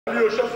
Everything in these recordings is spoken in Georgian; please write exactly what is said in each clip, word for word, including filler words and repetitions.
Alioshas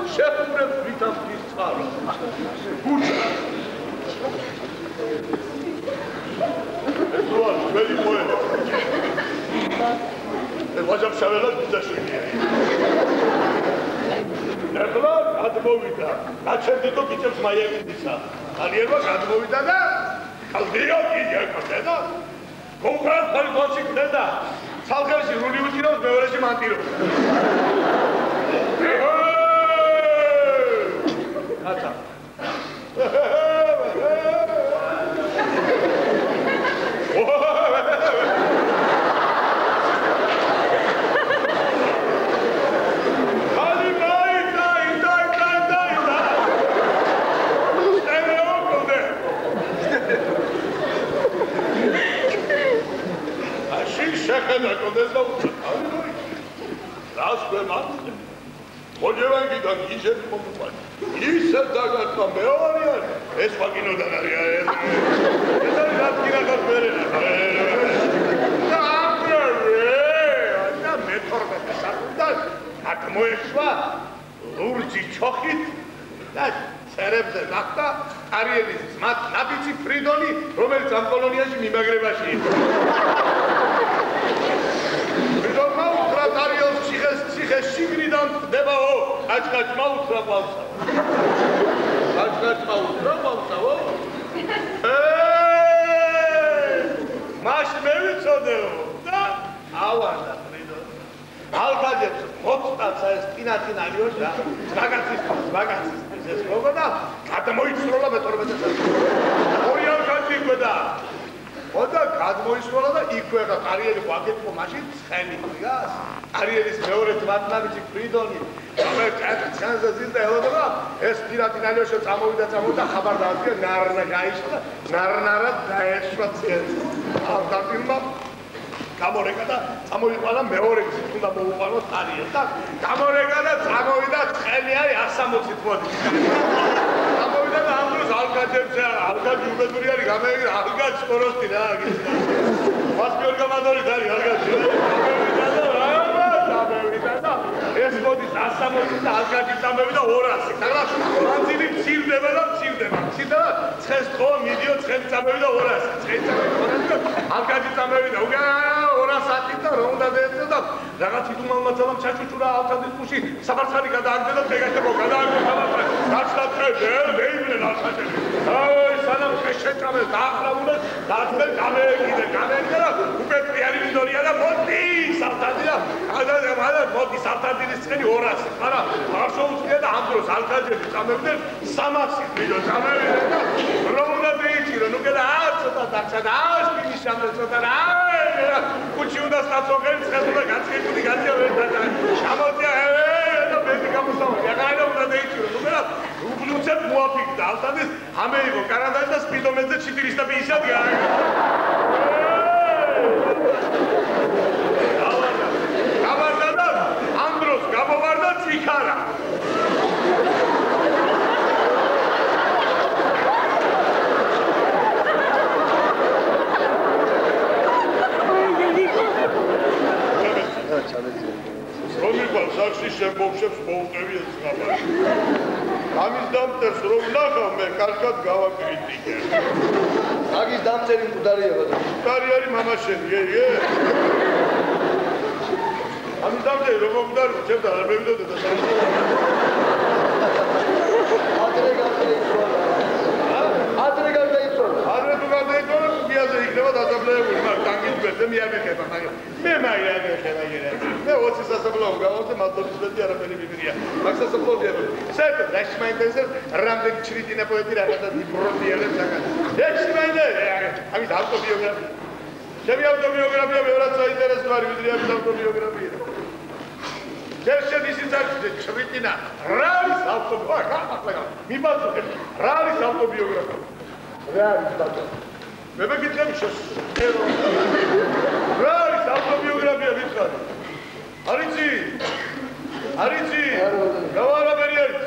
Good. გადმოვიდა. გაჩერდი თუ გიწევს მაიაკიდისა. ალიერმა გადმოვიდა და კალდიო კიდე ქონდა. კონკრეტ ფალკონში ხდება. ცალხელში რული უჭირავს, მეორეში მანტირობს. კაცა. შეხედა კონდეს და უცხო. რას გვემართლე? მოჯევანგიდან ისეთ მომყვანი. ისეთ დაგატყვა მეორე არის. ეს ვაკინოდან არის. ეს არის რადგან გაფერენა. და აკრე, და მეთორმეტე საქმე. აქ მოეშვა ლურჯი ჩოხით და ცერებზე ნახტა არიელის მათ ნაბიჯი ფრიდონი, რომელიც ამ კოლონიაში მიმაგრებაში იყო. ფრიდონმა უთხრა არიელს ციხეს ციხე შიგნიდან ხდებაო, კაჭკაჭმა უთხრა ყავსა. კაჭკაჭმა უთხრა ყავსაო? ეე! მას მე ვიცოდეო და ავარდა ფრიდონი. ალგაჯებს მოწტაცა ეს ტინატინალიოს და მაგაცის მაგაცის ეს მოგონა გადმოიცროლა მეთორმეტე საათი. ორი ალგაჯი იკვედა. ოდა გადმოისროლა და იქვე ხა კარიერი ვაგეთქო მაშინ ცხენი დგას. კარიერის მეორე ძმათნაბიჯი ფრიდონი ამე ჩანს ზინდა ელოდა ეს ტინატინალიოს წამოვიდა წამოვიდა ხაბარ დაადგა ნარნა გაიშლა ნარნარა დაეშვა წელს. ალგაჯმა გამორეკა და წამოიყვანა მეორე გზით უნდა მოუყვანოთ არიელს და გამორეკა და წამოვიდა ცხელი არის εκατს სამოცი მოდი. გამოვიდა და ამ დროს ალგაჯებზე ალგაჯი უბედური არის გამეიგრა ალგაჯ სპოროსტი რა გიცი. მასპიორ გამადორი არის ალგაჯი. გამოვიდა და რა გამოვიდა და ეს მოდის εκατს სამოცი და ალგაჯი წამოვიდა ორასი. მაგრამ მანძილი მცირდება და მცირდება. მცირდება ცხენს ხო მიდიო ცხენი წამოვიდა ორასი. ცხენი წამოვიდა ორასი. ალგაჯი წამოვიდა უკან ორასი და რომ უნდა დაეცე და რაღაც იტუმალმა ძალამ ჩაჩუჩურა ალთადის პუში საბარცხალი გადააგდა და ეგეთებო გადააგდა საბარცხალი გაჩნდა წევ მეიბლენ ალთაჯები აი სანამ შეჭამეს დაახრამულეს დაძმე გამეეკიდე გამეეკიდე და უკვე ტრიალი ვიდორია და მოდი სალთადი და გადადა მაგრამ მოდი სალთადის ცხენი ორასი მაგრამ არ შეუძლია და ამ დროს ალთაჯები წამებდნენ სამასი ვიდო წამებდნენ და რომ უნდა დაიჭირო ნუ კიდე არ ცოტა დარჩა და არ ფინიშამდე ცოტა რა კუჩი უნდა სტაციონარი ცხენდა გაცხებული გადია ვერ და შემოწია და ბედი გამოსავალი აღარა უნდა დაიჭირო ნუ მერა უგლუცებ მოაფიქდა ალთადის ამეიღო კარანდაში და სპიდომეზე четыреста пятьдесят გააგო გავარდა და ამ დროს გამოვარდა ციხარა რომիկვალ სახში შემბობშებს მოუტევი ეს ხაბარი. ამის დამწერს რომ ნახავ მე კარგად გავაკრიტიკე. აგის დამწერი მკვდარია ბატონო. მკვდარი არის მამაშენი, ე, ე. ამის დამწერი რომ მკვდარი ჩემ და არ მევიდოდე და ადრე გარდაიცვალა. ადრე გარდაიცვალა. ადრე თუ გარდაიცვალა გიაზე იქნება დასაბლეებული, მაგრამ ტანგის გვერდზე მე არ მეხება, მაგრამ მე მაი არ მეხება იერა. მე ოცი სასაბლაო გავავზე მადლობის ბედი არაფერი მიგრია. მაგ სასაბლაოზე საერთოდ დაშმაინდეზე რამდენი ჩრიტინა პოეტი რაღაცა დიპროდიელებს საკან. დაშმაინდე ამის ავტობიოგრაფია. ჩემი ავტობიოგრაფია მეორად საინტერესო არის ვიდრე ამის ავტობიოგრაფია. ჯერშემ ისიც არის ჩრიტინა რა არის ავტობიოგრაფია? ახლა მიბაძოთ რა არის ავტობიოგრაფია? რა არის ბატონო? მე მეკითხები შეერო. რა არის ავტობიოგრაფია ვიცხარი? არიცი? არიცი? გავარაბერი არის.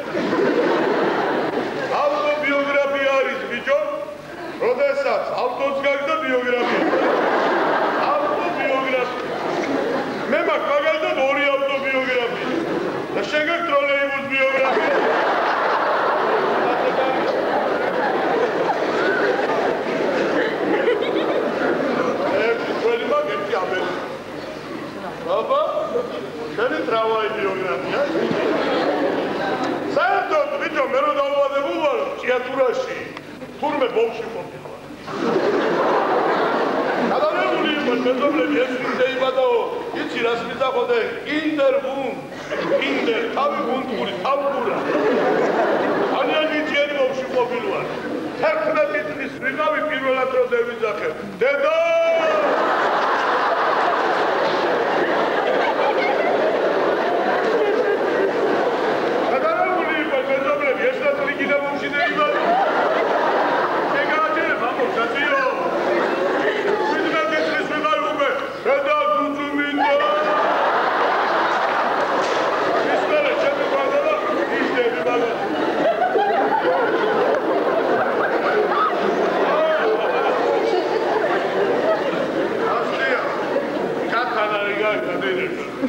ავტობიოგრაფია არის ბიჭო. როდესაც ავტოც გაგდა ბიოგრაფია. ავტობიოგრაფია. მე მაქვს მაგალითად ორი ავტობიოგრაფია. და შენ გაქვს ტროლეიბუს ბიოგრაფია. აბა, შენი ტრამვაი ბიოგრაფია. საერთოდ მეზობლები ეს ვინდეიბადაო იცი რას მიზახოდე ინტერვუნ ინტერ თავი გუნდური თავგურა ანიანი ჯერი მოვში ყოფილვარ თერთმეტი წლის ვიღავი პირველად რო დევიძახე დედო გადარებული იყო მეზობლები ეს ნაწილი კიდევ მოვში დეიბადო შეგააჩერე მამო საწიო Когда Дудумина История, чем ты подала? История, ты подала. Астия, как она играет на день?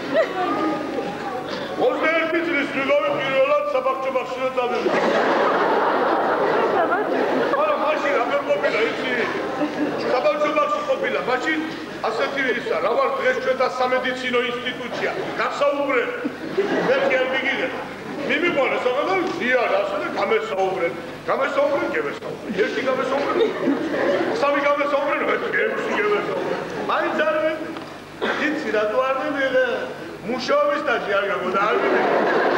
Можно я пить слюговый перелад собак-чабак-шина табель? Ара, машина, а перкопила, идти. Собак-чабак-шина ყოფილა, მაშინ ასეთი ისა, რა ვარ დღეს ჩვენ და სამედიცინო ინსტიტუტია. გასაუბრეთ. ვერ გერბიგიდეთ. მიმიყვანე საღამო, ზიარ ასე და გამესაუბრეთ. გამესაუბრეთ, გებესაუბრეთ. ერთი გამესაუბრეთ. სამი გამესაუბრეთ, ერთი გებესაუბრეთ. მაინც არ მე იცი რატო არ მივიღე? მუშაობის სტაჟი არ გაგოდა, არ მივიღე.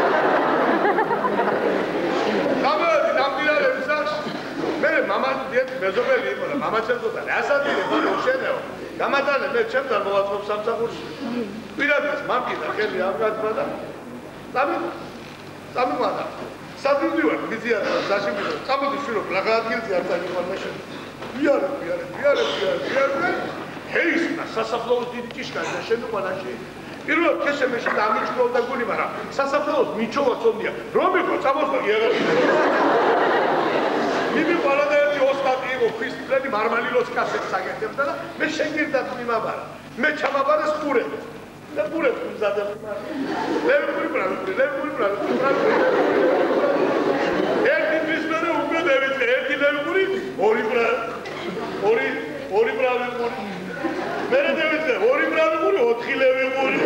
გამოვედი ნამდვილად სახში. მე მამა დიეთ მეზობელი იყო და მამაც ეზოდა ასადირი ბოლო შენეო გამატანე მე ჩემთან მოვაწყობ სამსახურში პირადად მამკიდა ხელი არ გაძმა და წამი წამიყვანა სადივდივარ მიზია და დაშიმილო წამოდი შვილო პლაგაადგილზე არ წაიყვან მაშინ ვიარე ვიარე ვიარე ვიარე ვიარე ჰეისნა სასაფლაოს დიდი ჭიშკარი და შემიყვანაში პირველად ქესემეში და ამიჩქროვდა გული მაგრამ სასაფლაოს მიჩოვა წონდია რომ იყო წამოსდა იაღა მივიყვანა და ერთი ოსტატი იყო ქრისტიანი მარმალილოს კასეთს აგეთებდა და მე შეგირდათ მიმაბარა მე ჩამაბარეს ყურები და ყურებს მზადებ ლევური ბრალო ლევური ბრალო ერთი დღის მერე უკვე დავიწყე ერთი ლევური ორი ბრალო ორი ორი ბრალო მერე დავიწყე ორი ბრალო ოთხი ლევური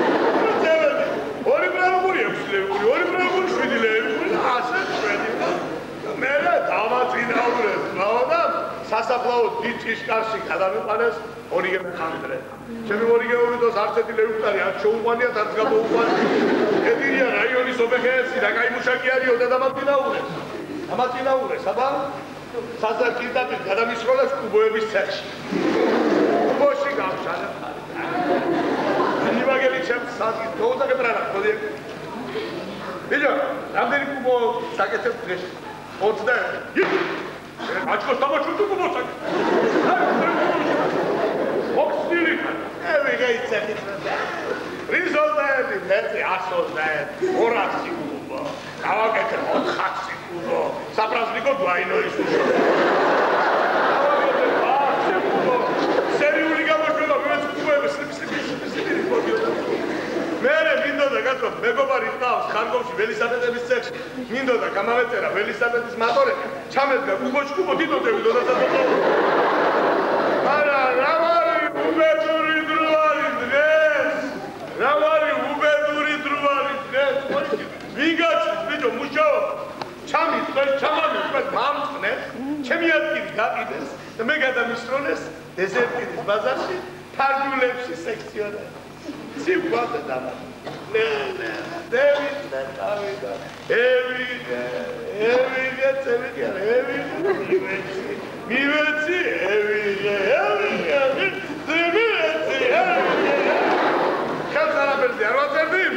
ორი ბრალო ექვსი ლევური ორი ბრალო შვიდი ლევური ასე შვიდი მერე დავაწინაურეს რა სასაფლაოს დიდ ჭიშკარში გადავიყვანეს ორიგე მეხანდრე ჩემი ორიგე ურიდოს არც ერთი ლევუტარი არ შეუყვანიათ არც გამოუყვანიათ ედირია რაიონის ობეგეესი და კაიმუშაკი არისო და დამაწინაურეს დამაწინაურეს აბა საზარკირდაპირ გადამისროლეს კუბოების ცეხში კუბოში გავშალე ნივაგელი ჩემს საგი თოუზაკე ბრალა ხოდი ბიჭო რამდენი კუბო საკეთებ დღეში ოცდაერთი აჩქოს დამაჩვენო კუბოსაკე ოქსტილი ევი გაიცეხი რიზოლდაები მეტი ასოლდაები ორასი კუბო გავაკეთე ოთხასი კუბო საპრაზნიკო გვაინოის უშო გავაკეთე ათი კუბო სერიული გამოშვება ვიens კუბოები სლიპ სლიპ სლიპ სლიპ მოდიოდა მერე მინდოდა გათო მეგობარი ყავს ხარკოვში ველისაბედების ცეხში მინდოდა გამავეწერა ველისაბედის მატორები ჩამედგა კუბოში კუბო დიდო დევიდო და დადო არა რა ვარი უბედური დროარი დღეს რა ვარი უბედური დროარი დღეს ვიგაცის ბიჭო მუშაობა ჩამიწვეს ჩამამიწვეს მამწყნეს ჩემი ადგილი გაყიდეს და მე გადამისროლეს დეზერტინის ბაზარში ფარგულებში სექციონერი Симпатия дама. Не, не, Дэвид, не, Дэвид. Эвиде, Эвиде, Эвиде, Эвиде, Мивеци, Мивеци, Эвиде, Эвиде, Мивеци, Эвиде. Как sana verdi, arvaterdim.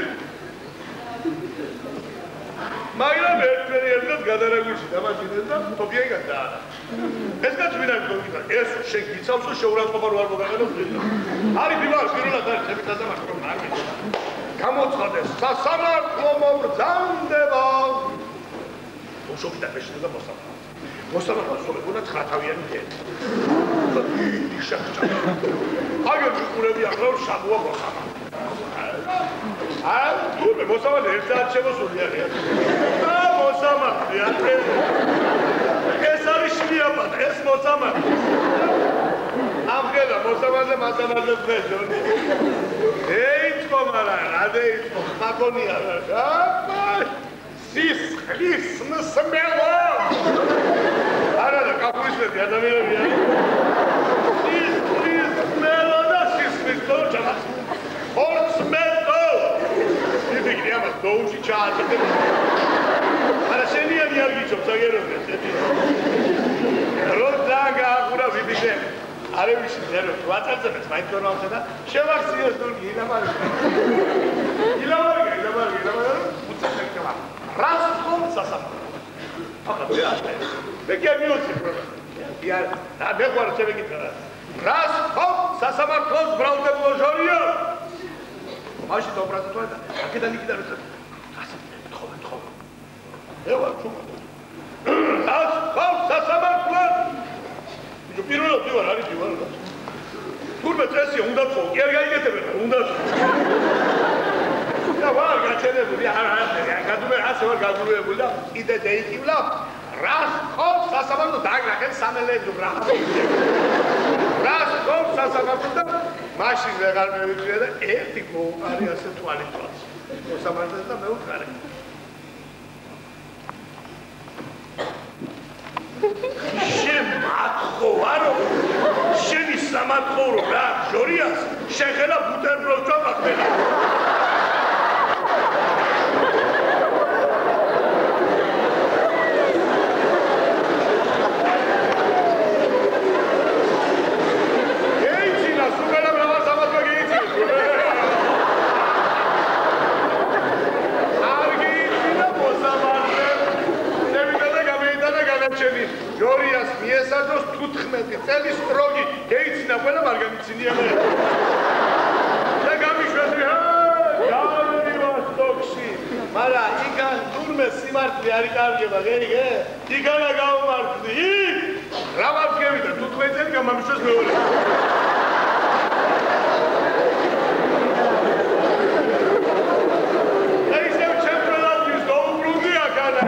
Magna verdi, yerden gadaragushi, ama şimdi topiye geldi ana. ეს გაჩვენა გოგიდა ეს შენ გიცავსო შეურაცხყოფა რო არ მოგაგანო არის დივარ პირველად არის ჩემი დასამართლო მაგი გამოცხადეს სასამართლო მობრძანდება უშობდა მეშინდა მოსამართლო მოსამართლო სულეგუნა ცხრათავიანი დედი შეხჭა აგერ გიყურები ახლა შაგუა მოსამართლო აა თუ მოსამართლო ერთ საათი შემოსულია აა მოსამართლო ეს არის შლიაპად, ეს მოსამართლე. ამგედა მოსამართლე მასამართლე ფეჟონი. ეიწყო მარა, რა დაიწყო, მაგონია რა. აბა, სის, ხლის, მსმელო. არა და კაფუისები ადამიანებია. სის, ხლის, მსმელო და არე ვიში ზერო ვაწარწებეთ მაინც გონავთ და შევახციოს თურგი ილამარი ილამარი ილამარი ილამარი უცებ ეკება რას ხომ სასამართლო აკა დიახე მე კი მიოცი პრობლემა ია და მე ხარ შევეკითხა რას ხომ სასამართლოს ბრალდებულო ჟორია მაშინ დაუბრალდა და აქედან იქიდან როცა ასე თხოვე თხოვე ევა ჩუმა რას ხომ სასამართლოს Jo პირველად ვარ არის ვარ და თურმე წესია უნდა თქო კი არ გაიგეთებენ უნდა და ვარ გაჩენებული არ არ გადუმე ასე ვარ გაგულებული და კიდე დაიკივლა რას ხო სასამართლო დაგრახენ სამელეძო რა რას ხო სასამართლო და მაშინ ვეღარ მევიწვია და ერთი მოუყარი ასე თვალი თვალს მოსამართლეს და მეუყარე შემათხოვარო შენი სამათხოვრო რა ჟორიას შენ ხელა ბუტერბროდს ჩავახმენა ეიცინა სუგალა ბრავა სამათვა გეიცინა არ გეიცინა მოსამართლე ნებიტადა გამეიტანა განაჩენი ჟორიას მიესაჯოს თუთხმეტი წელი სტროგი გეიცინა ყველა არ გამიცინია მე და გამიშვები გავერი ვოსტოქში მარა იქან თურმე სიმართლე არ იკარგება ღერიგე იქანა გავმართდი იქ რა ვარგები და თუთხმეტი წელი გამამიშვეს მეორე ეისევ ჩემპიონატის დაუბრუნდი აქანა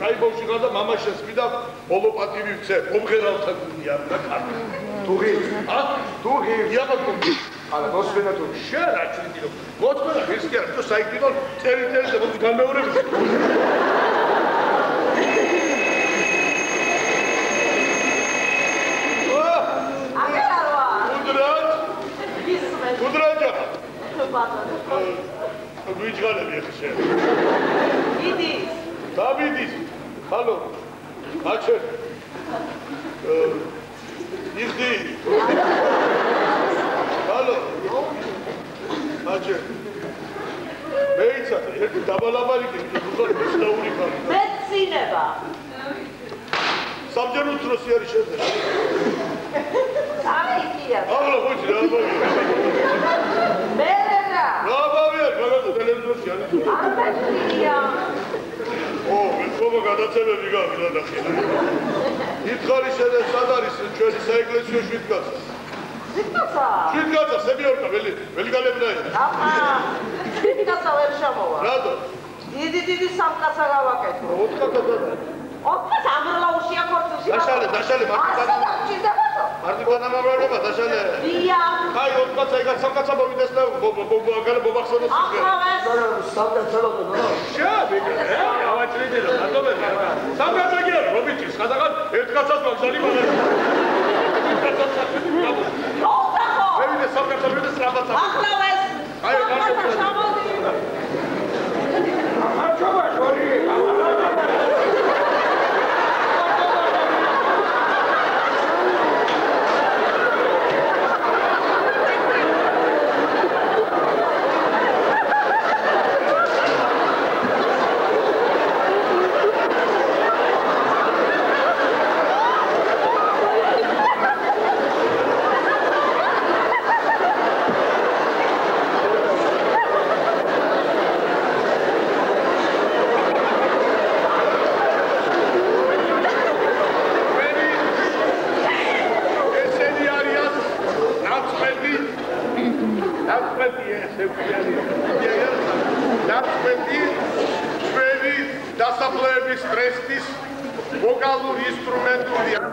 საიბოვში ხარ და მამა შესმიდა მოლოპატივი ვცე, მომღერალთა გუნდი არ და კარგი. დუღი. ა? დუღი. იაბა გუნდი. არა, მოსვენა თუ. შენ რა ჩვიდიო? მოწმენა ის კი არა, თუ საიკლო ტერიტორიაზე და მოდი განმეორებით. Кудрача. Вичгалები ხე შენ. იდის. დავიდის. ჰალო. აჩე. იხდი. ჰალო. აჩე. მეიცა ერთი დაბალაბარი კი უბრალოდ მისდაური ხარ. მეცინება. საბჯერ უცროსი არის შეძე. აი კია. აღლა ხოჭი რა ბავშვი. მერერა. რა ბავშვია, მაგაზე ტელევიზორში არის. აბა ო, მეთქობა გადაცემები გამილა და ხილა. ითხარი შენ სად არის ჩვენი საეკლესიო შვიდკაცა? შვიდკაცა? შვიდკაცა, სებიორკა, ველი, ველი გალებნაი. აბა, შვიდკაცა ვერ შემოვა. რატო? დიდი დიდი სამკაცა გავაკეთო. ოთხკაცა და ოთხკაცა ამრლაუშია ქორწილში. დაშალე, დაშალე, მარტივად. ასე დამჭირდებოდო. მარტივად ამავრება, დაშალე. დია. აი, ოთხკაცა იგარ სამკაცა მოვიდეს და ბობაგალე ბობახსენოს იქე. ახლავეს. არა, სამკაცელოდო, რა. შაბი, ავაჭრიდი და დადობები. სამკაცა კი არა, რობიჩი, სადაღან ერთკაცად ვაგზალი მაგარი. ოთხკაცა. მევიდე სამკაცა მივიდე სრაბაცა. ახლავეს. აი, სამკაცა შემოდი. არჩობა შორი. დასაფლავების სტრესის ვოკალური ინსტრუმენტულია.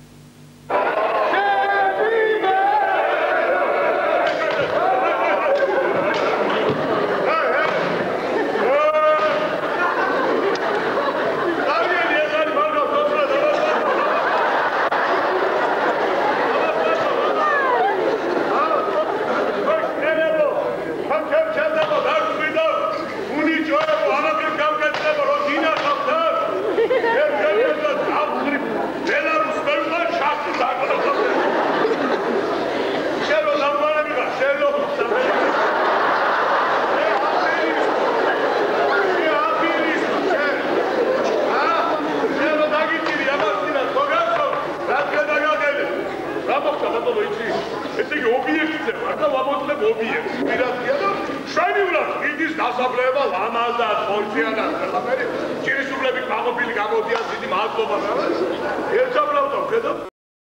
დასაბლევა ლამაზა ხორციანა ყველაფერი ჭირისუბლებით მაღობილი გამოდიან დიდი მადლობა რა ერთაბლავ და ვხედავ